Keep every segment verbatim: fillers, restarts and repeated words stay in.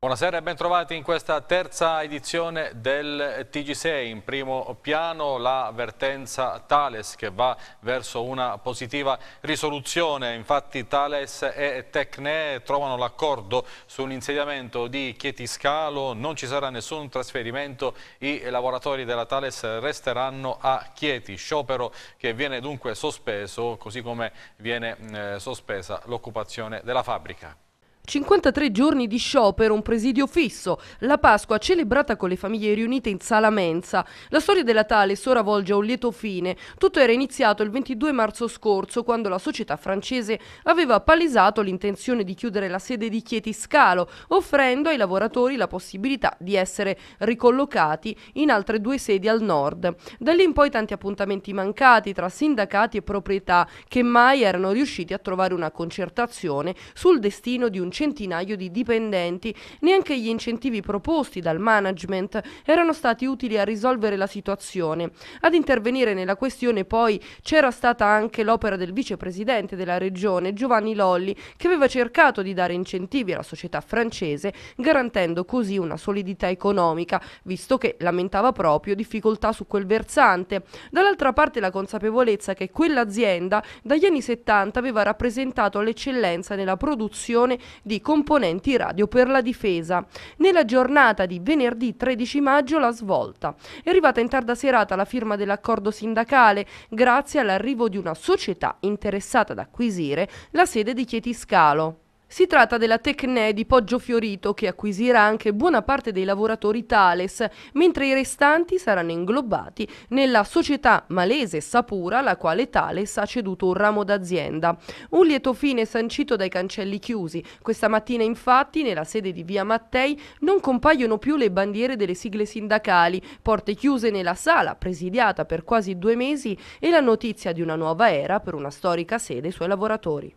Buonasera e bentrovati in questa terza edizione del T G sei. In primo piano la vertenza Thales che va verso una positiva risoluzione. Infatti Thales e Tecne trovano l'accordo sull'insediamento di Chieti Scalo, non ci sarà nessun trasferimento, i lavoratori della Thales resteranno a Chieti. Sciopero che viene dunque sospeso, così come viene eh, sospesa l'occupazione della fabbrica. cinquantatré giorni di sciopero, un presidio fisso, la Pasqua celebrata con le famiglie riunite in sala mensa. La storia della Thales ora volge a un lieto fine. Tutto era iniziato il ventidue marzo scorso, quando la società francese aveva palesato l'intenzione di chiudere la sede di Chieti Scalo, offrendo ai lavoratori la possibilità di essere ricollocati in altre due sedi al nord. Da lì in poi tanti appuntamenti mancati tra sindacati e proprietà, che mai erano riusciti a trovare una concertazione sul destino di un centinaio di dipendenti. Neanche gli incentivi proposti dal management erano stati utili a risolvere la situazione. Ad intervenire nella questione poi c'era stata anche l'opera del vicepresidente della regione Giovanni Lolli, che aveva cercato di dare incentivi alla società francese, garantendo così una solidità economica, visto che lamentava proprio difficoltà su quel versante. Dall'altra parte la consapevolezza che quell'azienda dagli anni settanta aveva rappresentato l'eccellenza nella produzione di componenti radio per la difesa. Nella giornata di venerdì tredici maggio la svolta. È arrivata in tarda serata la firma dell'accordo sindacale, grazie all'arrivo di una società interessata ad acquisire la sede di Chieti Scalo. Si tratta della Tecne di Poggio Fiorito, che acquisirà anche buona parte dei lavoratori Thales, mentre i restanti saranno inglobati nella società malese Sapura, alla quale Thales ha ceduto un ramo d'azienda. Un lieto fine sancito dai cancelli chiusi. Questa mattina infatti nella sede di Via Mattei non compaiono più le bandiere delle sigle sindacali, porte chiuse nella sala presidiata per quasi due mesi e la notizia di una nuova era per una storica sede ai suoi lavoratori.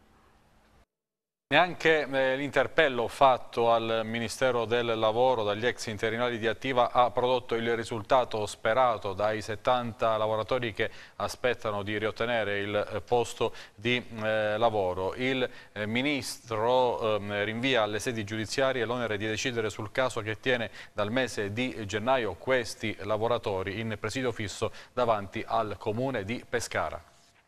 Neanche eh, l'interpello fatto al Ministero del Lavoro dagli ex interinali di Attiva ha prodotto il risultato sperato dai settanta lavoratori che aspettano di riottenere il eh, posto di eh, lavoro. Il eh, Ministro eh, rinvia alle sedi giudiziarie l'onere di decidere sul caso che tiene dal mese di gennaio questi lavoratori in presidio fisso davanti al Comune di Pescara.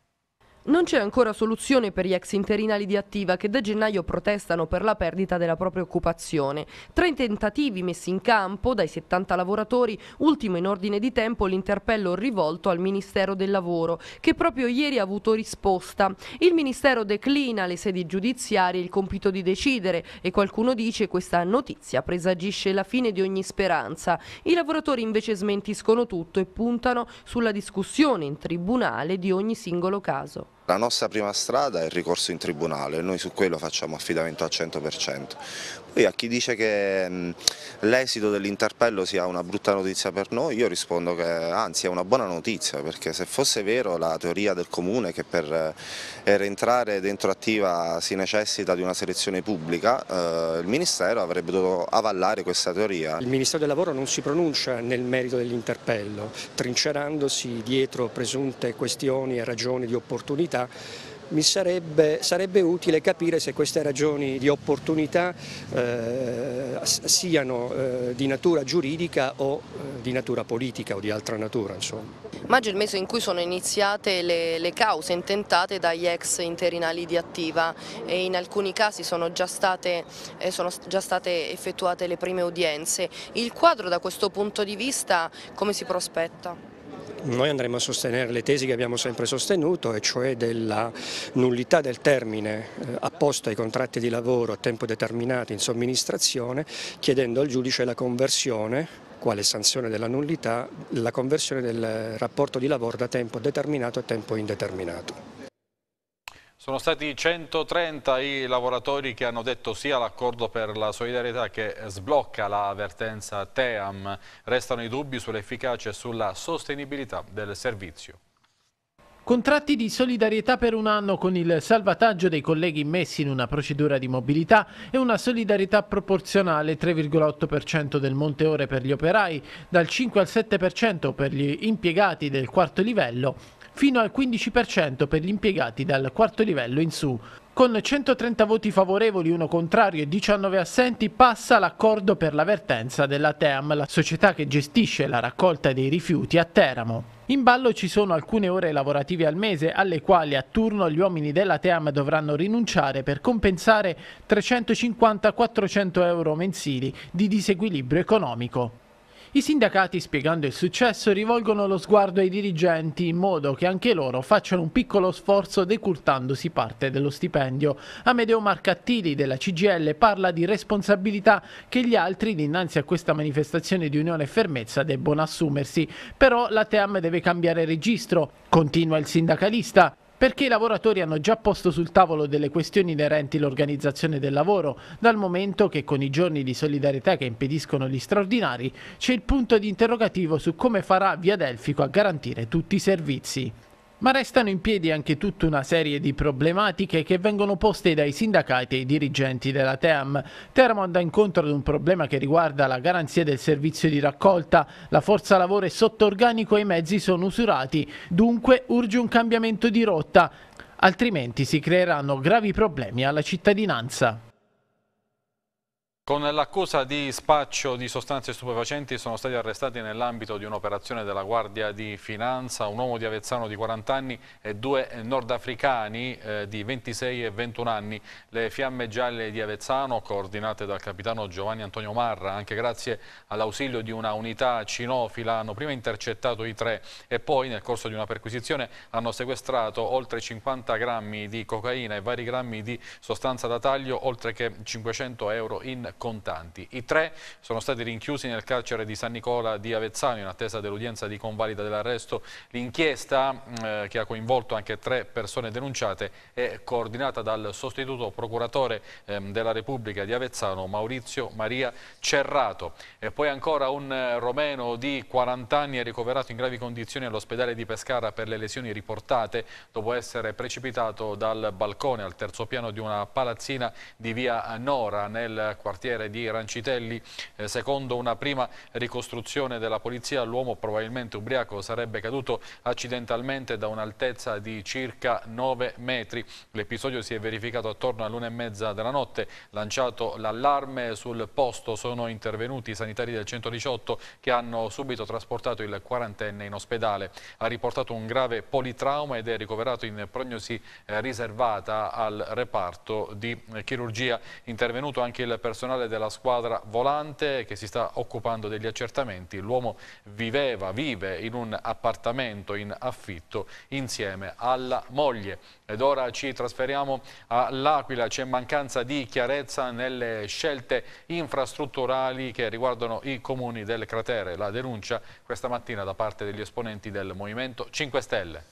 Non c'è ancora soluzione per gli ex interinali di Attiva che da gennaio protestano per la perdita della propria occupazione. Tra i tentativi messi in campo dai settanta lavoratori, ultimo in ordine di tempo l'interpello rivolto al Ministero del Lavoro, che proprio ieri ha avuto risposta. Il Ministero declina alle sedi giudiziarie il compito di decidere e qualcuno dice questa notizia presagisce la fine di ogni speranza. I lavoratori invece smentiscono tutto e puntano sulla discussione in tribunale di ogni singolo caso. La nostra prima strada è il ricorso in tribunale, noi su quello facciamo affidamento al cento per cento. Poi a chi dice che l'esito dell'interpello sia una brutta notizia per noi, io rispondo che anzi è una buona notizia, perché se fosse vero la teoria del Comune che per rientrare dentro Attiva si necessita di una selezione pubblica, eh, il Ministero avrebbe dovuto avallare questa teoria. Il Ministero del Lavoro non si pronuncia nel merito dell'interpello, trincerandosi dietro presunte questioni e ragioni di opportunità. Mi sarebbe, sarebbe utile capire se queste ragioni di opportunità eh, siano eh, di natura giuridica o eh, di natura politica o di altra natura. Insomma. Maggio è il mese in cui sono iniziate le, le cause intentate dagli ex interinali di Attiva e in alcuni casi sono già state, eh, sono già state effettuate le prime udienze. Il quadro da questo punto di vista come si prospetta? Noi andremo a sostenere le tesi che abbiamo sempre sostenuto, e cioè della nullità del termine eh, apposto ai contratti di lavoro a tempo determinato in somministrazione, chiedendo al giudice la conversione, quale sanzione della nullità, la conversione del rapporto di lavoro da tempo determinato a tempo indeterminato. Sono stati centotrenta i lavoratori che hanno detto sì all'accordo per la solidarietà che sblocca la vertenza Team. Restano i dubbi sull'efficacia e sulla sostenibilità del servizio. Contratti di solidarietà per un anno con il salvataggio dei colleghi immessi in una procedura di mobilità e una solidarietà proporzionale tre virgola otto per cento del monte ore per gli operai, dal cinque al sette per cento per gli impiegati del quarto livello, fino al quindici per cento per gli impiegati dal quarto livello in su. Con centotrenta voti favorevoli, uno contrario e diciannove assenti, passa l'accordo per la vertenza della Team, la società che gestisce la raccolta dei rifiuti a Teramo. In ballo ci sono alcune ore lavorative al mese, alle quali a turno gli uomini della Team dovranno rinunciare per compensare trecentocinquanta quattrocento euro mensili di disequilibrio economico. I sindacati, spiegando il successo, rivolgono lo sguardo ai dirigenti in modo che anche loro facciano un piccolo sforzo decurtandosi parte dello stipendio. Amedeo Marcattili della C G I L parla di responsabilità che gli altri, dinanzi a questa manifestazione di unione e fermezza, debbono assumersi. Però la Team deve cambiare registro, continua il sindacalista, perché i lavoratori hanno già posto sul tavolo delle questioni inerenti all'organizzazione del lavoro, dal momento che con i giorni di solidarietà che impediscono gli straordinari c'è il punto di interrogativo su come farà Via Delfico a garantire tutti i servizi. Ma restano in piedi anche tutta una serie di problematiche che vengono poste dai sindacati e ai dirigenti della Team. Teramo andrà incontro ad un problema che riguarda la garanzia del servizio di raccolta. La forza lavoro è sotto organico e i mezzi sono usurati. Dunque urge un cambiamento di rotta, altrimenti si creeranno gravi problemi alla cittadinanza. Con l'accusa di spaccio di sostanze stupefacenti sono stati arrestati nell'ambito di un'operazione della Guardia di Finanza un uomo di Avezzano di quaranta anni e due nordafricani eh, di ventisei e ventuno anni. Le Fiamme Gialle di Avezzano, coordinate dal capitano Giovanni Antonio Marra, anche grazie all'ausilio di una unità cinofila, hanno prima intercettato i tre e poi nel corso di una perquisizione hanno sequestrato oltre cinquanta grammi di cocaina e vari grammi di sostanza da taglio, oltre che cinquecento euro in contanti. I tre sono stati rinchiusi nel carcere di San Nicola di Avezzano in attesa dell'udienza di convalida dell'arresto. L'inchiesta, eh, che ha coinvolto anche tre persone denunciate, è coordinata dal sostituto procuratore eh, della Repubblica di Avezzano, Maurizio Maria Cerrato. E poi ancora un eh, romeno di quaranta anni è ricoverato in gravi condizioni all'ospedale di Pescara per le lesioni riportate dopo essere precipitato dal balcone al terzo piano di una palazzina di via Nora nel quartiere di Rancitelli. Eh, secondo una prima ricostruzione della polizia, l'uomo probabilmente ubriaco sarebbe caduto accidentalmente da un'altezza di circa nove metri. L'episodio si è verificato attorno all'una e mezza della notte. Lanciato l'allarme, sul posto sono intervenuti i sanitari del centodiciotto che hanno subito trasportato il quarantenne in ospedale. Ha riportato un grave politrauma ed è ricoverato in prognosi eh, riservata al reparto di eh, chirurgia. Intervenuto anche il personale della squadra volante che si sta occupando degli accertamenti. L'uomo viveva, vive in un appartamento in affitto insieme alla moglie. Ed ora ci trasferiamo all'Aquila. C'è mancanza di chiarezza nelle scelte infrastrutturali che riguardano i comuni del cratere. La denuncia questa mattina da parte degli esponenti del Movimento cinque Stelle.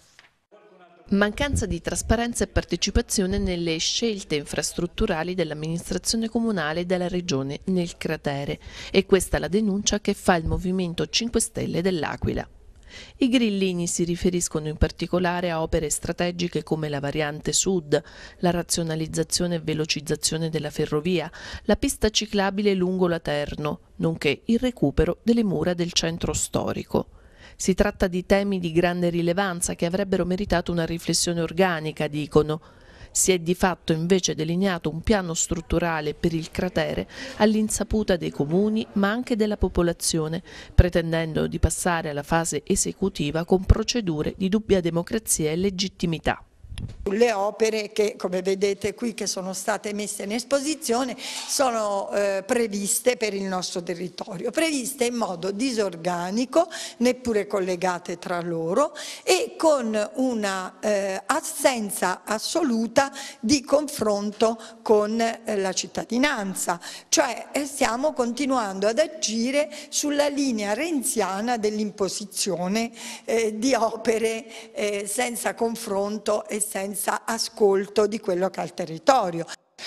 Mancanza di trasparenza e partecipazione nelle scelte infrastrutturali dell'amministrazione comunale e della regione nel cratere. E questa è la denuncia che fa il Movimento cinque Stelle dell'Aquila. I grillini si riferiscono in particolare a opere strategiche come la variante sud, la razionalizzazione e velocizzazione della ferrovia, la pista ciclabile lungo Laterno, nonché il recupero delle mura del centro storico. Si tratta di temi di grande rilevanza che avrebbero meritato una riflessione organica, dicono. Si è di fatto invece delineato un piano strutturale per il cratere all'insaputa dei comuni ma anche della popolazione, pretendendo di passare alla fase esecutiva con procedure di dubbia democrazia e legittimità. Le opere che, come vedete qui, che sono state messe in esposizione sono eh, previste per il nostro territorio, previste in modo disorganico, neppure collegate tra loro e con una eh, assenza assoluta di confronto con eh, la cittadinanza, cioè eh, stiamo continuando ad agire sulla linea renziana dell'imposizione eh, di opere eh, senza confronto e senza ascolto di quello che è il territorio.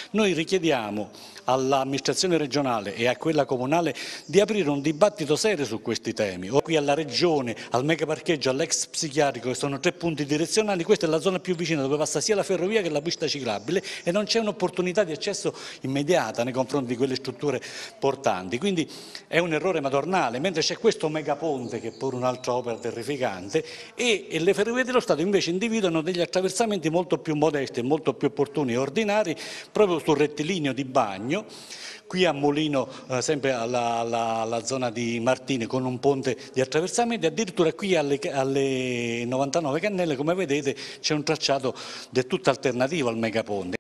Noi richiediamo all'amministrazione regionale e a quella comunale di aprire un dibattito serio su questi temi. O qui alla regione, al mega parcheggio, all'ex psichiatrico, che sono tre punti direzionali, questa è la zona più vicina dove passa sia la ferrovia che la pista ciclabile e non c'è un'opportunità di accesso immediata nei confronti di quelle strutture portanti. Quindi è un errore madornale, mentre c'è questo megaponte che è pure un'altra opera terrificante e, e le ferrovie dello Stato invece individuano degli attraversamenti molto più modesti, molto più opportuni e ordinari proprio sul rettilineo di Bagno. Qui a Molino, eh, sempre alla, alla, alla zona di Martini, con un ponte di attraversamento, e addirittura qui alle, alle novantanove Cannelle, come vedete, c'è un tracciato del tutto alternativo al megaponte.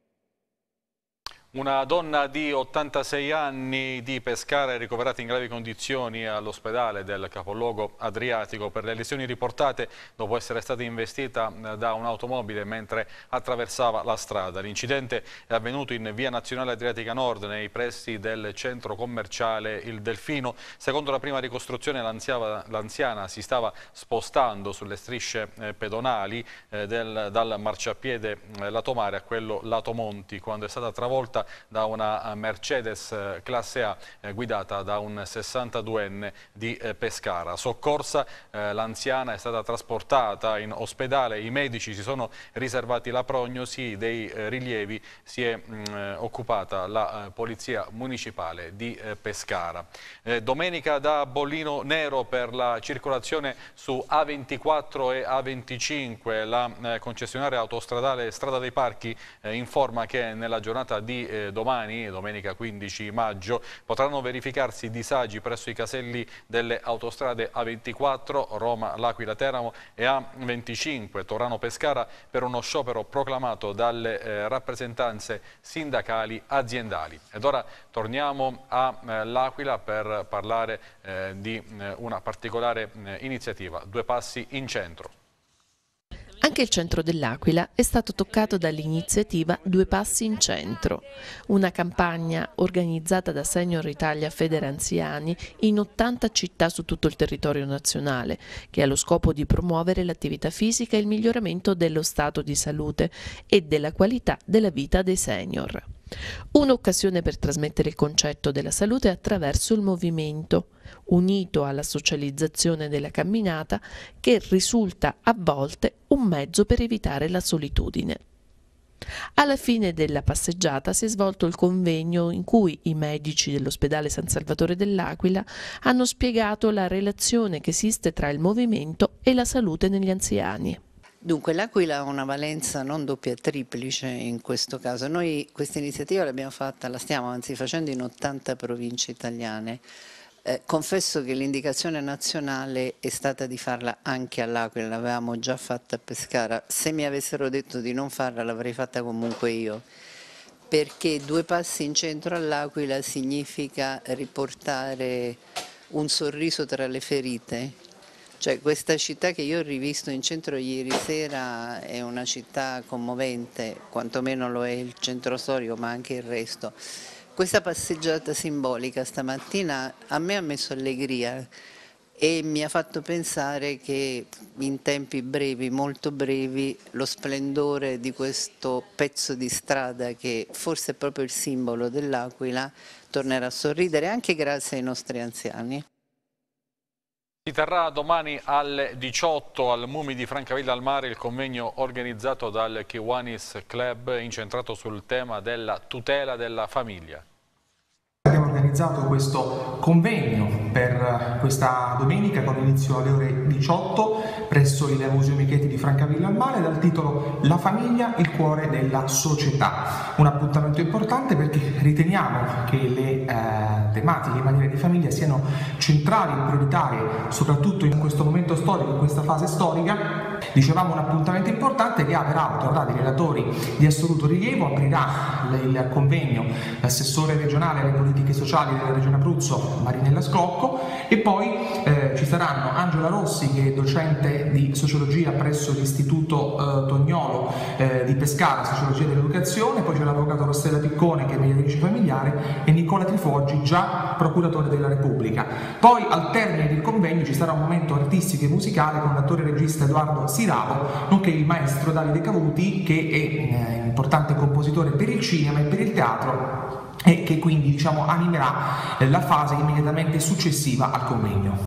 Una donna di ottantasei anni di Pescara è ricoverata in gravi condizioni all'ospedale del capoluogo adriatico per le lesioni riportate dopo essere stata investita da un'automobile mentre attraversava la strada. L'incidente è avvenuto in via Nazionale Adriatica Nord, nei pressi del centro commerciale Il Delfino. Secondo la prima ricostruzione l'anziana si stava spostando sulle strisce pedonali del, dal marciapiede lato mare a quello lato Monti quando è stata travolta da una Mercedes classe A eh, guidata da un sessantaduenne di eh, Pescara. Soccorsa, eh, l'anziana è stata trasportata in ospedale, i medici si sono riservati la prognosi, dei eh, rilievi si è mh, occupata la eh, Polizia Municipale di eh, Pescara. Eh, domenica da bollino nero per la circolazione su A ventiquattro e A venticinque, la eh, concessionaria autostradale Strada dei Parchi eh, informa che nella giornata di eh, domani, domenica quindici maggio, potranno verificarsi disagi presso i caselli delle autostrade A ventiquattro, Roma, L'Aquila, Teramo e A venticinque, Torano, Pescara, per uno sciopero proclamato dalle eh, rappresentanze sindacali aziendali. Ed ora torniamo a eh, L'Aquila per parlare eh, di eh, una particolare eh, iniziativa, Due Passi in Centro. Anche il centro dell'Aquila è stato toccato dall'iniziativa Due Passi in Centro, una campagna organizzata da Senior Italia Federanziani in ottanta città su tutto il territorio nazionale, che ha lo scopo di promuovere l'attività fisica e il miglioramento dello stato di salute e della qualità della vita dei senior. Un'occasione per trasmettere il concetto della salute attraverso il movimento, unito alla socializzazione della camminata, che risulta a volte un mezzo per evitare la solitudine. Alla fine della passeggiata si è svolto il convegno in cui i medici dell'ospedale San Salvatore dell'Aquila hanno spiegato la relazione che esiste tra il movimento e la salute negli anziani. Dunque l'Aquila ha una valenza non doppia, triplice in questo caso. Noi questa iniziativa l'abbiamo fatta, la stiamo anzi facendo in ottanta province italiane. Eh, confesso che l'indicazione nazionale è stata di farla anche all'Aquila, l'avevamo già fatta a Pescara. Se mi avessero detto di non farla l'avrei fatta comunque io, perché Due Passi in Centro all'Aquila significa riportare un sorriso tra le ferite. Cioè, questa città che io ho rivisto in centro ieri sera è una città commovente, quantomeno lo è il centro storico ma anche il resto. Questa passeggiata simbolica stamattina a me ha messo allegria e mi ha fatto pensare che in tempi brevi, molto brevi, lo splendore di questo pezzo di strada, che forse è proprio il simbolo dell'Aquila, tornerà a sorridere anche grazie ai nostri anziani. Si terrà domani alle diciotto al Mumi di Francavilla al Mare il convegno organizzato dal Kiwanis Club incentrato sul tema della tutela della famiglia. Abbiamo organizzato questo convegno per questa domenica con inizio alle ore diciotto presso il Museo Michetti di Francavilla al Mare dal titolo La famiglia, il cuore della società. Un appuntamento importante perché riteniamo che le eh, tematiche in materia di famiglia siano centrali e prioritarie, soprattutto in questo momento storico, in questa fase storica. Dicevamo un appuntamento importante che ha peraltro avrà dei relatori di assoluto rilievo, aprirà il convegno l'assessore regionale alle politiche sociali della Regione Abruzzo Marinella Sclocco e poi eh, ci saranno Angela Rossi, che è docente di sociologia presso l'Istituto eh, Tognolo eh, di Pescara, sociologia dell'educazione, poi c'è l'avvocato Rossella Piccone che è mediatrice familiare e Nicola Trifoggi, già procuratore della Repubblica. Poi al termine del convegno ci sarà un momento artistico e musicale con l'attore e regista Edoardo Siravo, nonché il maestro Davide Cavuti, che è eh, importante compositore per il cinema e per il teatro e che quindi diciamo animerà eh, la fase immediatamente successiva al convegno.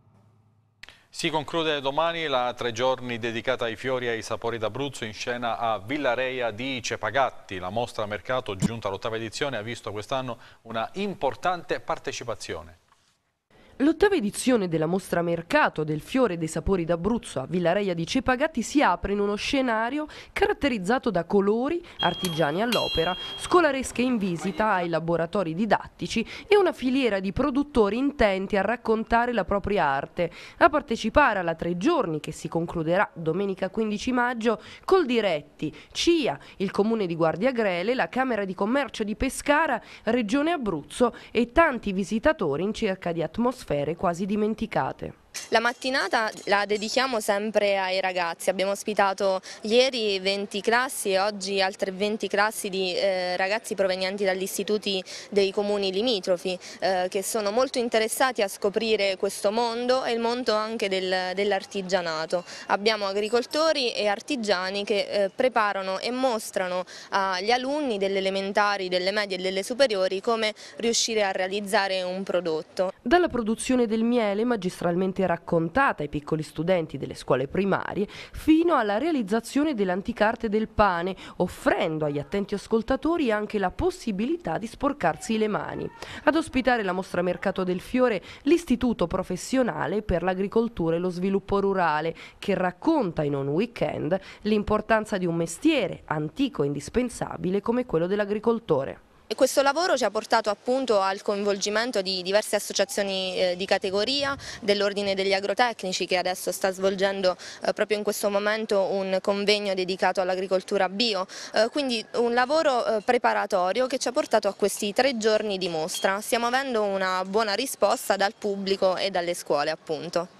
Si conclude domani la tre giorni dedicata ai fiori e ai sapori d'Abruzzo in scena a Villareia di Cepagatti. La mostra mercato, giunta all'ottava edizione, ha visto quest'anno una importante partecipazione. L'ottava edizione della mostra mercato del fiore e dei sapori d'Abruzzo a Villareia di Cepagatti si apre in uno scenario caratterizzato da colori, artigiani all'opera, scolaresche in visita ai laboratori didattici e una filiera di produttori intenti a raccontare la propria arte. A partecipare alla tre giorni, che si concluderà domenica quindici maggio, Coldiretti, C I A, il Comune di Guardiagrele, la Camera di Commercio di Pescara, Regione Abruzzo e tanti visitatori in cerca di atmosfere quasi dimenticate. La mattinata la dedichiamo sempre ai ragazzi, abbiamo ospitato ieri venti classi e oggi altre venti classi di eh, ragazzi provenienti dagli istituti dei comuni limitrofi eh, che sono molto interessati a scoprire questo mondo e il mondo anche del, dell'artigianato. Abbiamo agricoltori e artigiani che eh, preparano e mostrano agli alunni delle elementari, delle medie e delle superiori come riuscire a realizzare un prodotto. Dalla produzione del miele magistralmente raccontata ai piccoli studenti delle scuole primarie fino alla realizzazione dell'anticarte del pane, offrendo agli attenti ascoltatori anche la possibilità di sporcarsi le mani. Ad ospitare la mostra mercato del fiore l'Istituto Professionale per l'Agricoltura e lo Sviluppo Rurale, che racconta in un weekend l'importanza di un mestiere antico e indispensabile come quello dell'agricoltore. E questo lavoro ci ha portato appunto al coinvolgimento di diverse associazioni eh, di categoria, dell'Ordine degli Agrotecnici che adesso sta svolgendo eh, proprio in questo momento un convegno dedicato all'agricoltura bio, eh, quindi un lavoro eh, preparatorio che ci ha portato a questi tre giorni di mostra. Stiamo avendo una buona risposta dal pubblico e dalle scuole appunto.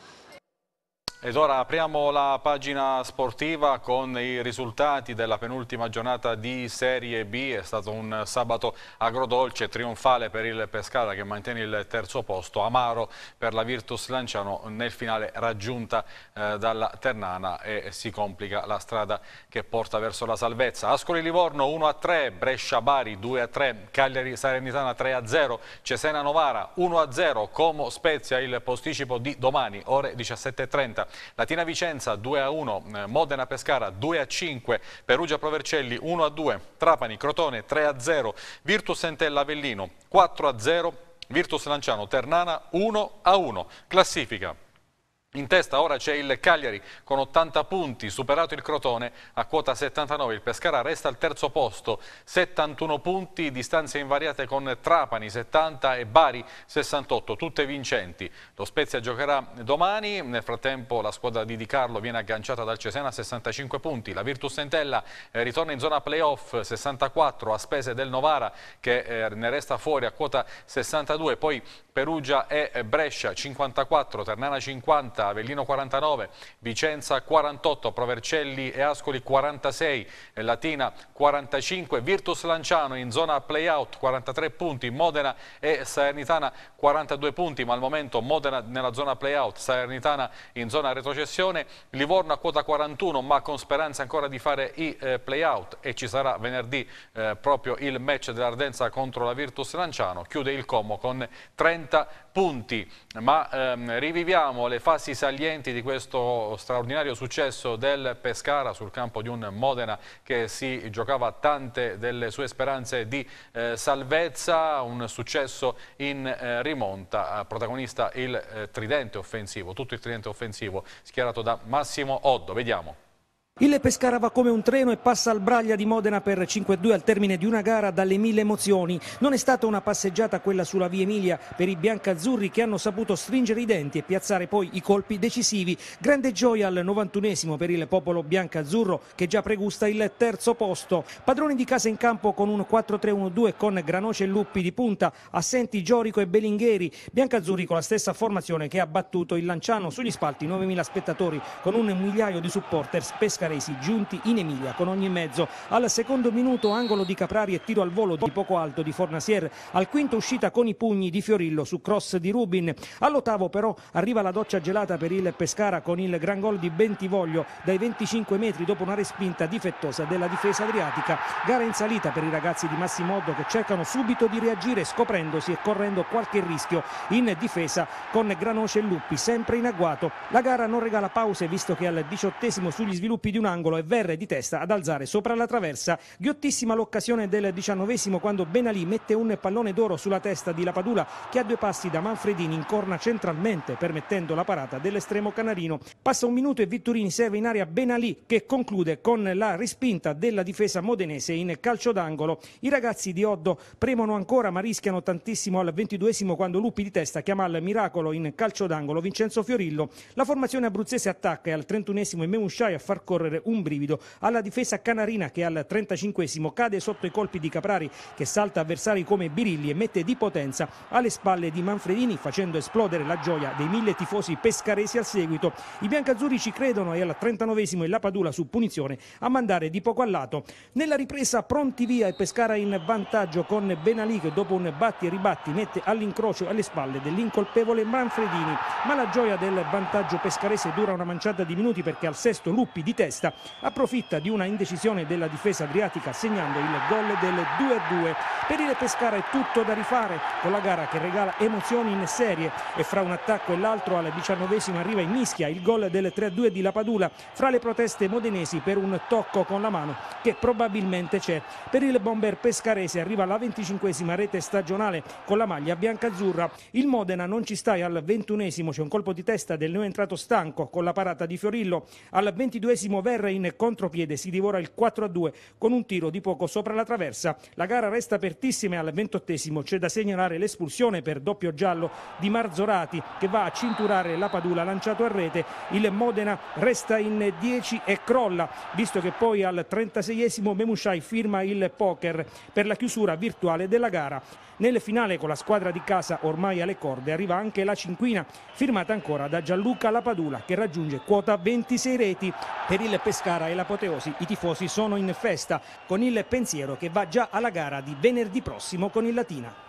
Ed ora apriamo la pagina sportiva con i risultati della penultima giornata di Serie B. È stato un sabato agrodolce, trionfale per il Pescara che mantiene il terzo posto, amaro per la Virtus Lanciano nel finale raggiunta eh, dalla Ternana e si complica la strada che porta verso la salvezza. Ascoli Livorno uno a tre, Brescia Bari due a tre, Cagliari Salernitana tre a zero, Cesena Novara uno a zero, Como Spezia il posticipo di domani ore diciassette e trenta. Latina Vicenza due a uno, Modena Pescara due a cinque, Perugia Provercelli uno a due, Trapani Crotone tre a zero, Virtus Entella Avellino quattro a zero, Virtus Lanciano Ternana uno a uno. Classifica. In testa ora c'è il Cagliari con ottanta punti, superato il Crotone a quota settantanove, il Pescara resta al terzo posto, settantuno punti, distanze invariate con Trapani settanta e Bari sessantotto, tutte vincenti. Lo Spezia giocherà domani, nel frattempo la squadra di Di Carlo viene agganciata dal Cesena a sessantacinque punti, la Virtus Entella eh, ritorna in zona playoff sessantaquattro a spese del Novara che eh, ne resta fuori a quota sessantadue, poi Perugia e Brescia cinquantaquattro, Ternana cinquanta, Avellino quarantanove, Vicenza quarantotto, Provercelli e Ascoli quarantasei, Latina quarantacinque, Virtus Lanciano in zona playout quarantatré punti, Modena e Salernitana quarantadue punti, ma al momento Modena nella zona playout, Salernitana in zona retrocessione, Livorno a quota quarantuno ma con speranza ancora di fare i eh, playout e ci sarà venerdì eh, proprio il match dell'Ardenza contro la Virtus Lanciano, chiude il Como con trenta punti, ma ehm, riviviamo le fasi salienti di questo straordinario successo del Pescara sul campo di un Modena che si giocava tante delle sue speranze di eh, salvezza, un successo in eh, rimonta, protagonista il eh, tridente offensivo, tutto il tridente offensivo schierato da Massimo Oddo. Vediamo. Il Pescara va come un treno e passa al Braglia di Modena per cinque a due al termine di una gara dalle mille emozioni. Non è stata una passeggiata quella sulla Via Emilia per i biancazzurri che hanno saputo stringere i denti e piazzare poi i colpi decisivi. Grande gioia al novantunesimo per il popolo biancazzurro che già pregusta il terzo posto. Padroni di casa in campo con un quattro tre uno due con Granoce e Luppi di punta, assenti Giorico e Belingheri. Biancazzurri con la stessa formazione che ha battuto il Lanciano sugli spalti, novemila spettatori con un migliaio di supporters pescaresi pescaresi giunti in Emilia con ogni mezzo. Al secondo minuto angolo di Caprari e tiro al volo di poco alto di Fornasier. Al quinto uscita con i pugni di Fiorillo su cross di Rubin. All'ottavo però arriva la doccia gelata per il Pescara con il gran gol di Bentivoglio dai venticinque metri dopo una respinta difettosa della difesa adriatica. Gara in salita per i ragazzi di Massimo Oddo che cercano subito di reagire scoprendosi e correndo qualche rischio in difesa con Granoce e Luppi sempre in agguato. La gara non regala pause visto che al diciottesimo sugli sviluppi di un angolo è Verre di testa ad alzare sopra la traversa. Ghiottissima l'occasione del diciannovesimo quando Benalì mette un pallone d'oro sulla testa di Lapadula che a due passi da Manfredini incorna centralmente permettendo la parata dell'estremo canarino. Passa un minuto e Vitturini serve in area Benalì che conclude con la respinta della difesa modenese in calcio d'angolo. I ragazzi di Oddo premono ancora ma rischiano tantissimo al ventiduesimo quando Luppi di testa chiama al miracolo in calcio d'angolo Vincenzo Fiorillo. La formazione abruzzese attacca e al trentunesimo è Memusciai a far correre un brivido alla difesa canarina che al trentacinquesimo cade sotto i colpi di Caprari che salta avversari come Birilli e mette di potenza alle spalle di Manfredini facendo esplodere la gioia dei mille tifosi pescaresi al seguito. I biancazzurri ci credono e al trentanovesimo è Lapadula su punizione a mandare di poco a lato. Nella ripresa pronti via e Pescara in vantaggio con Benalì che dopo un batti e ribatti mette all'incrocio alle spalle dell'incolpevole Manfredini, ma la gioia del vantaggio pescarese dura una manciata di minuti perché al sesto Luppi di testa approfitta di una indecisione della difesa adriatica segnando il gol del due a due. Per il Pescara è tutto da rifare con la gara che regala emozioni in serie e fra un attacco e l'altro al diciannovesimo arriva in mischia il gol del tre a due di Lapadula fra le proteste modenesi per un tocco con la mano che probabilmente c'è. Per il bomber pescarese arriva la venticinquesima rete stagionale con la maglia biancazzurra. Il Modena non ci sta e al ventunesimo c'è un colpo di testa del neoentrato Stanco con la parata di Fiorillo. Al ventiduesimo Verre in contropiede si divora il quattro a due con un tiro di poco sopra la traversa. La gara resta apertissima e al ventottesimo c'è da segnalare l'espulsione per doppio giallo di Marzorati che va a cinturare Lapadula lanciato a rete. Il Modena resta in dieci e crolla visto che poi al trentaseiesimo Memusciai firma il poker per la chiusura virtuale della gara. Nel finale con la squadra di casa ormai alle corde arriva anche la cinquina firmata ancora da Gianluca Lapadula che raggiunge quota ventisei reti. Per il Pescara e l'apoteosi i tifosi sono in festa con il pensiero che va già alla gara di venerdì prossimo con il Latina.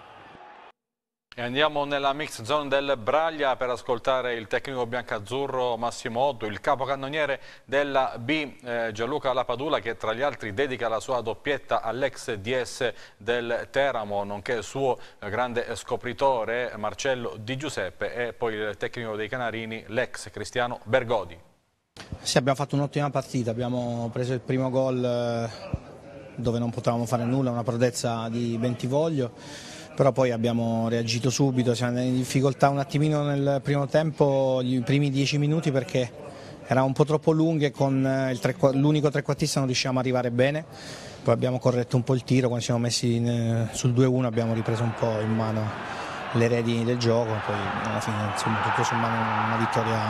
E andiamo nella mix zone del Braglia per ascoltare il tecnico biancazzurro Massimo Oddo, il capocannoniere della B eh, Gianluca Lapadula che tra gli altri dedica la sua doppietta all'ex D S del Teramo nonché suo grande scopritore Marcello Di Giuseppe e poi il tecnico dei Canarini l'ex Cristiano Bergodi. Sì, abbiamo fatto un'ottima partita, abbiamo preso il primo gol dove non potevamo fare nulla, una prodezza di Bentivoglio. Però poi abbiamo reagito subito, siamo andati in difficoltà un attimino nel primo tempo, gli primi dieci minuti perché erano un po' troppo lunghe e con l'unico trequartista non riuscivamo ad arrivare bene. Poi abbiamo corretto un po' il tiro, quando siamo messi in, sul due a uno abbiamo ripreso un po' in mano le redini del gioco, poi alla fine insomma tutto sommato una vittoria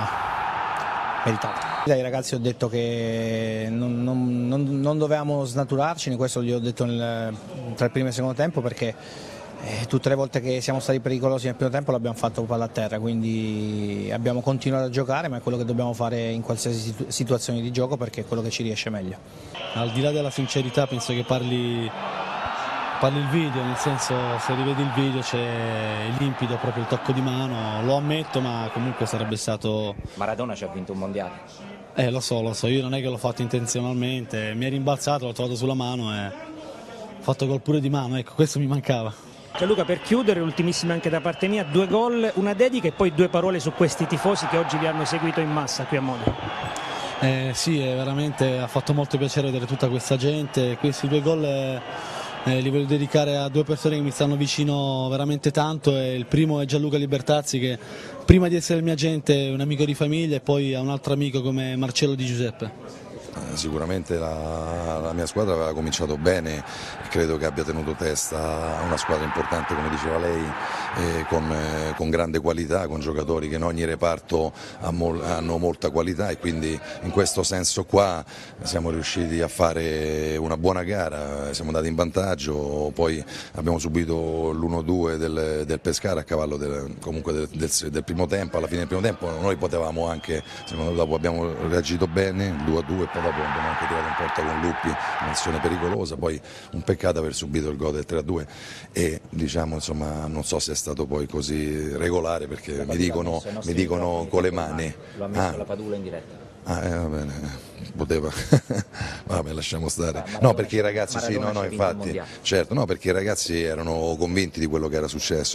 meritata. Ai ragazzi ho detto che non, non, non, non dovevamo snaturarci, questo gli ho detto nel, tra il primo e il secondo tempo perché Eh, tutte le volte che siamo stati pericolosi nel primo tempo l'abbiamo fatto palla a terra, quindi abbiamo continuato a giocare, ma è quello che dobbiamo fare in qualsiasi situ situazione di gioco perché è quello che ci riesce meglio. Al di là della sincerità penso che parli, parli il video, nel senso se rivedi il video c'è limpido proprio il tocco di mano, lo ammetto ma comunque sarebbe stato... Maradona ci ha vinto un mondiale. Eh lo so, lo so, io non è che l'ho fatto intenzionalmente, mi è rimbalzato, l'ho trovato sulla mano e ho fatto gol pure di mano, ecco questo mi mancava. Gianluca, per chiudere, ultimissima anche da parte mia, due gol, una dedica e poi due parole su questi tifosi che oggi vi hanno seguito in massa qui a Modena. Eh, sì, è veramente ha fatto molto piacere vedere tutta questa gente, questi due gol eh, eh, li voglio dedicare a due persone che mi stanno vicino veramente tanto, e il primo è Gianluca Libertazzi che prima di essere il mio agente è un amico di famiglia e poi ha un altro amico come Marcello Di Giuseppe. Sicuramente la, la mia squadra aveva cominciato bene, credo che abbia tenuto testa a una squadra importante come diceva lei, eh, con, eh, con grande qualità, con giocatori che in ogni reparto ha mol, hanno molta qualità, e quindi in questo senso qua siamo riusciti a fare una buona gara, siamo andati in vantaggio, poi abbiamo subito l'uno due del, del Pescara a cavallo del, comunque del, del, del primo tempo. Alla fine del primo tempo noi potevamo anche, secondo me dopo abbiamo reagito bene, il due a due. colpo da Pombo, ma anche tirato in porta con Luppi, un'azione pericolosa, poi un peccato aver subito il gol del tre a due e diciamo insomma non so se è stato poi così regolare perché mi dicono, mi dicono con le mani. Lo ha messo ah. la Padula in diretta. Ah, eh, va bene, poteva, vabbè lasciamo stare. No perché i ragazzi, sì, no, no, infatti, certo, no perché i ragazzi erano convinti di quello che era successo.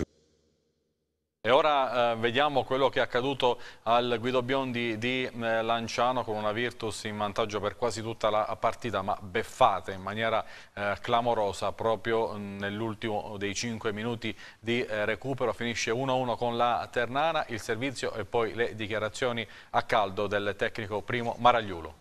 E ora eh, vediamo quello che è accaduto al Guido Biondi di eh, Lanciano con una Virtus in vantaggio per quasi tutta la partita, ma beffata in maniera eh, clamorosa proprio nell'ultimo dei cinque minuti di eh, recupero. Finisce uno a uno con la Ternana, il servizio e poi le dichiarazioni a caldo del tecnico Primo Maragliulo.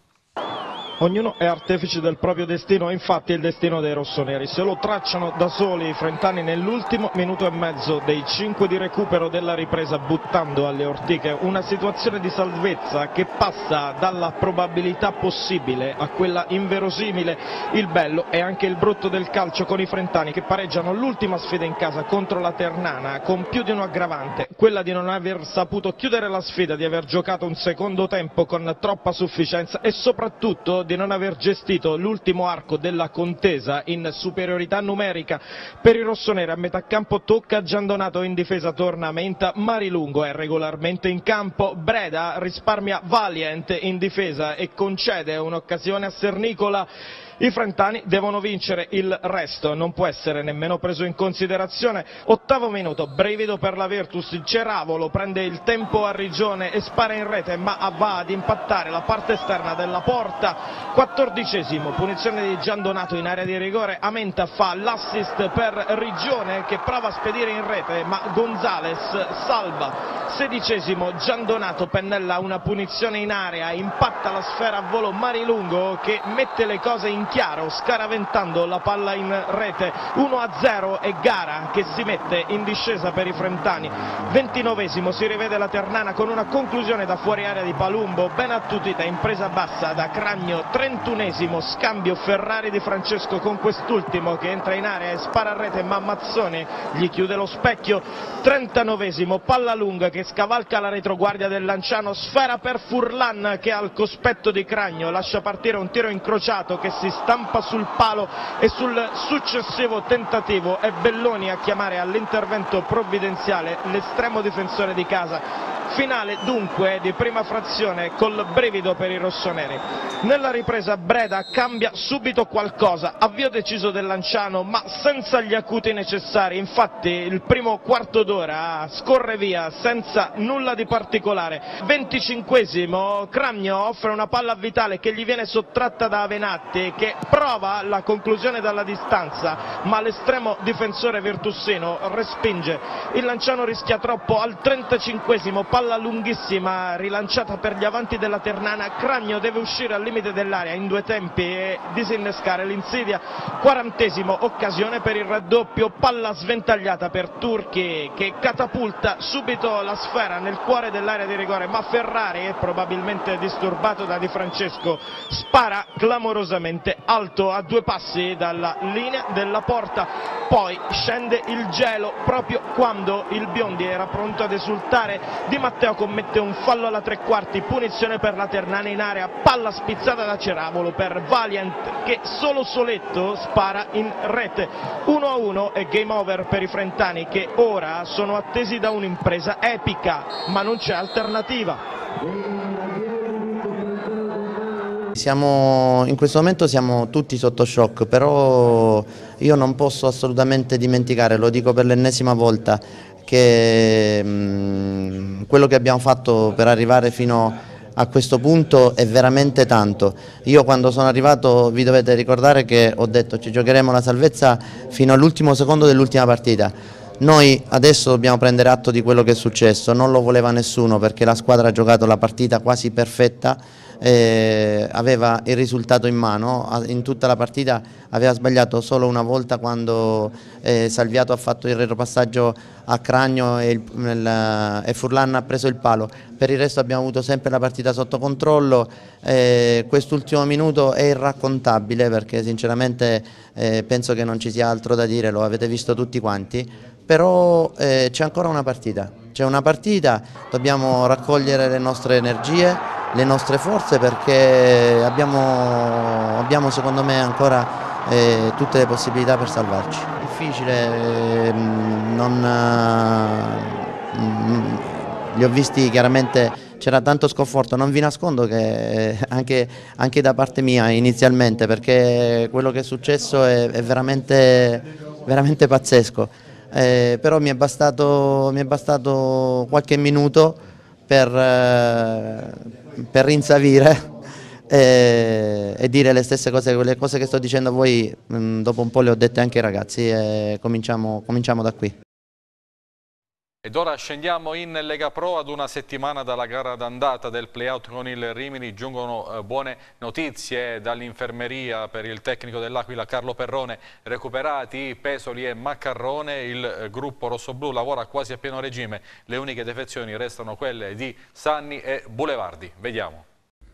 Ognuno è artefice del proprio destino, infatti il destino dei rossoneri se lo tracciano da soli i frentani nell'ultimo minuto e mezzo dei cinque di recupero della ripresa, buttando alle ortiche una situazione di salvezza che passa dalla probabilità possibile a quella inverosimile. Il bello è anche il brutto del calcio con i frentani che pareggiano l'ultima sfida in casa contro la Ternana con più di un aggravante, quella di non aver saputo chiudere la sfida, di aver giocato un secondo tempo con troppa sufficienza e soprattutto di non aver gestito l'ultimo arco della contesa in superiorità numerica. Per i rossoneri a metà campo tocca Giandonato, in difesa torna Menta, Marilungo è regolarmente in campo, Breda risparmia Valiant in difesa e concede un'occasione a Sernicola. I frentani devono vincere, il resto non può essere nemmeno preso in considerazione. Ottavo minuto, brivido per la Virtus, Ceravolo prende il tempo a Rigione e spara in rete, ma va ad impattare la parte esterna della porta. Quattordicesimo, punizione di Giandonato in area di rigore, Amenta fa l'assist per Rigione che prova a spedire in rete, ma Gonzales salva. Sedicesimo, Giandonato pennella una punizione in area, impatta la sfera a volo Marilungo che mette le cose in chiaro scaraventando la palla in rete. Uno a zero e gara che si mette in discesa per i frentani. Ventinovesimo, si rivede la Ternana con una conclusione da fuori area di Palumbo ben attutita in presa bassa da Cragno. Trentunesimo, scambio Ferrari di Francesco con quest'ultimo che entra in area e spara a rete, ma Mazzoni gli chiude lo specchio. Trentanovesimo, palla lunga che scavalca la retroguardia del Lanciano, sfera per Furlan che al cospetto di Cragno lascia partire un tiro incrociato che si stampa sul palo e sul successivo tentativo è Belloni a chiamare all'intervento provvidenziale l'estremo difensore di casa. Finale dunque di prima frazione col brivido per i rossoneri. Nella ripresa Breda cambia subito qualcosa, avvio deciso del Lanciano ma senza gli acuti necessari, infatti il primo quarto d'ora scorre via senza nulla di particolare. Venticinquesimo, Cragno offre una palla a Vitale che gli viene sottratta da Avenatti che prova la conclusione dalla distanza ma l'estremo difensore virtussino respinge. Il Lanciano rischia troppo al trentacinquesimo, palla lunghissima rilanciata per gli avanti della Ternana, Cragno deve uscire al limite dell'area in due tempi e disinnescare l'insidia. Quarantesimo, occasione per il raddoppio, palla sventagliata per Turchi che catapulta subito la sfera nel cuore dell'area di rigore, ma Ferrari, probabilmente disturbato da Di Francesco, spara clamorosamente alto a due passi dalla linea della porta. Poi scende il gelo proprio quando il Biondi era pronto ad esultare. Di Matteo commette un fallo alla tre quarti, punizione per la Ternana in area, palla spizzata da Ceravolo per Valiant che solo soletto spara in rete. Uno a uno e game over per i frentani che ora sono attesi da un'impresa epica, ma non c'è alternativa. Siamo, in questo momento siamo tutti sotto shock, però io non posso assolutamente dimenticare, lo dico per l'ennesima volta, che mh, quello che abbiamo fatto per arrivare fino a questo punto è veramente tanto. Io quando sono arrivato vi dovete ricordare che ho detto ci giocheremo la salvezza fino all'ultimo secondo dell'ultima partita. Noi adesso dobbiamo prendere atto di quello che è successo, non lo voleva nessuno perché la squadra ha giocato la partita quasi perfetta, eh, aveva il risultato in mano, in tutta la partita aveva sbagliato solo una volta quando eh, Salviato ha fatto il retropassaggio a Cragno e, il, nel, e Furlan ha preso il palo. Per il resto abbiamo avuto sempre la partita sotto controllo, eh, quest'ultimo minuto è irraccontabile perché sinceramente eh, penso che non ci sia altro da dire, lo avete visto tutti quanti, però eh, c'è ancora una partita, c'è una partita, dobbiamo raccogliere le nostre energie, le nostre forze, perché abbiamo, abbiamo secondo me ancora eh, tutte le possibilità per salvarci. Difficile, eh, non, eh, li ho visti chiaramente, c'era tanto sconforto, non vi nascondo che anche, anche da parte mia inizialmente, perché quello che è successo è, è veramente, veramente pazzesco, eh, però mi è bastato, mi è bastato qualche minuto per, eh, per rinsavire e, e dire le stesse cose, quelle cose che sto dicendo a voi, mh, dopo un po' le ho dette anche ai ragazzi e cominciamo, cominciamo da qui. Ed ora scendiamo in Lega Pro. Ad una settimana dalla gara d'andata del play-out con il Rimini giungono eh, buone notizie dall'infermeria per il tecnico dell'Aquila Carlo Perrone. Recuperati Pesoli e Maccarrone, il eh, gruppo rossoblù lavora quasi a pieno regime. Le uniche defezioni restano quelle di Sanni e Bulevardi. Vediamo.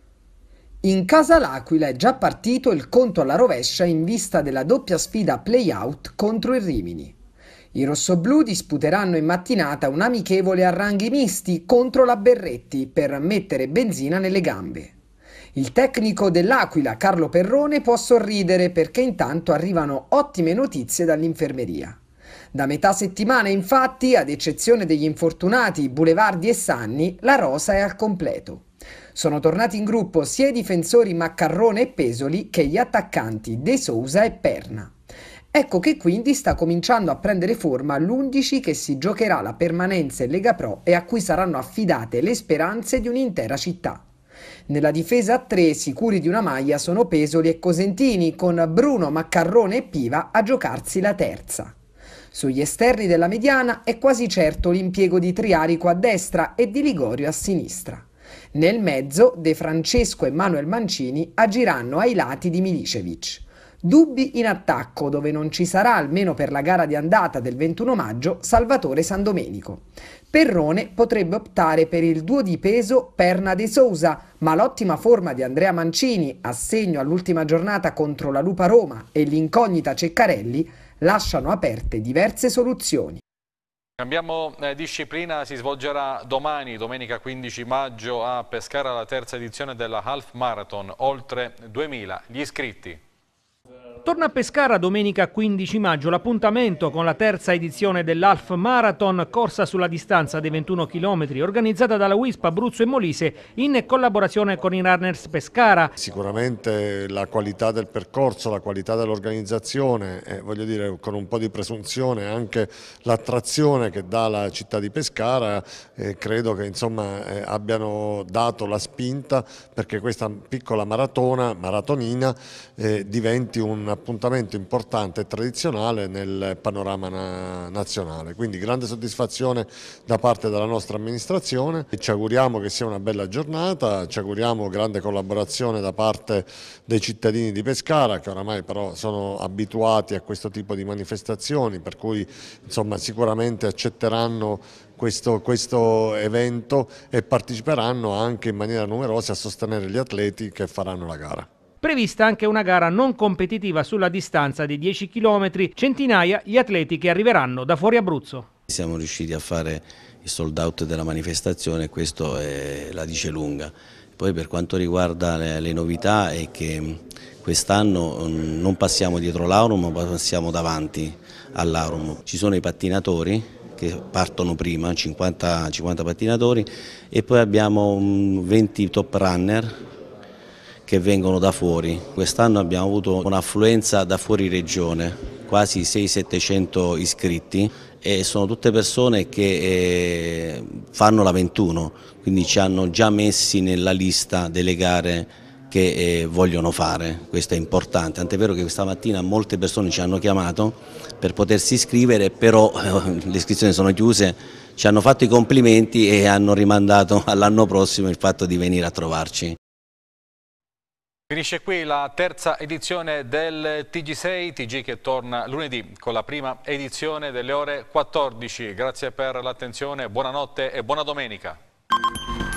In casa l'Aquila è già partito il conto alla rovescia in vista della doppia sfida play-out contro il Rimini. I rossoblù disputeranno in mattinata un amichevole a ranghi misti contro la Berretti per mettere benzina nelle gambe. Il tecnico dell'Aquila, Carlo Perrone, può sorridere perché intanto arrivano ottime notizie dall'infermeria. Da metà settimana, infatti, ad eccezione degli infortunati Bulevardi e Sanni, la rosa è al completo. Sono tornati in gruppo sia i difensori Maccarrone e Pesoli che gli attaccanti De Sousa e Perna. Ecco che quindi sta cominciando a prendere forma l'undici che si giocherà la permanenza in Lega Pro e a cui saranno affidate le speranze di un'intera città. Nella difesa a tre, sicuri di una maglia, sono Pesoli e Cosentini, con Bruno, Maccarrone e Piva a giocarsi la terza. Sugli esterni della mediana è quasi certo l'impiego di Triarico a destra e di Ligorio a sinistra. Nel mezzo, De Francesco e Manuel Mancini agiranno ai lati di Milicevic. Dubbi in attacco, dove non ci sarà, almeno per la gara di andata del ventuno maggio, Salvatore Sandomenico. Perrone potrebbe optare per il duo di peso Perna De Sousa, ma l'ottima forma di Andrea Mancini, assegno all'ultima giornata contro la Lupa Roma, e l'incognita Ceccarelli lasciano aperte diverse soluzioni. Cambiamo eh, disciplina, si svolgerà domani, domenica quindici maggio, a Pescara la terza edizione della Half Marathon, oltre duemila gli iscritti. Torna a Pescara domenica quindici maggio l'appuntamento con la terza edizione dell'Half Marathon, corsa sulla distanza dei ventuno chilometri, organizzata dalla U I S P Abruzzo e Molise in collaborazione con i Runners Pescara. Sicuramente la qualità del percorso, la qualità dell'organizzazione e, voglio dire, con un po' di presunzione anche l'attrazione che dà la città di Pescara, eh, credo che insomma eh, abbiano dato la spinta perché questa piccola maratona, maratonina, eh, diventi un appuntamento importante e tradizionale nel panorama na nazionale, quindi grande soddisfazione da parte della nostra amministrazione e ci auguriamo che sia una bella giornata, ci auguriamo grande collaborazione da parte dei cittadini di Pescara che oramai però sono abituati a questo tipo di manifestazioni, per cui insomma sicuramente accetteranno questo, questo evento e parteciperanno anche in maniera numerosa a sostenere gli atleti che faranno la gara. Prevista anche una gara non competitiva sulla distanza di dieci chilometri, centinaia gli atleti che arriveranno da fuori Abruzzo. Siamo riusciti a fare il sold out della manifestazione e questo è, la dice lunga. Poi per quanto riguarda le, le novità è che quest'anno non passiamo dietro l'Aurum ma passiamo davanti all'Aurum. Ci sono i pattinatori che partono prima, cinquanta, cinquanta pattinatori e poi abbiamo venti top runner che vengono da fuori. Quest'anno abbiamo avuto un'affluenza da fuori regione, quasi seicento settecento iscritti e sono tutte persone che eh, fanno la ventuno, quindi ci hanno già messi nella lista delle gare che eh, vogliono fare, questo è importante, tant'è vero che questa mattina molte persone ci hanno chiamato per potersi iscrivere, però eh, le iscrizioni sono chiuse, ci hanno fatto i complimenti e hanno rimandato all'anno prossimo il fatto di venire a trovarci. Finisce qui la terza edizione del T G sei, T G che torna lunedì con la prima edizione delle ore quattordici. Grazie per l'attenzione, buonanotte e buona domenica.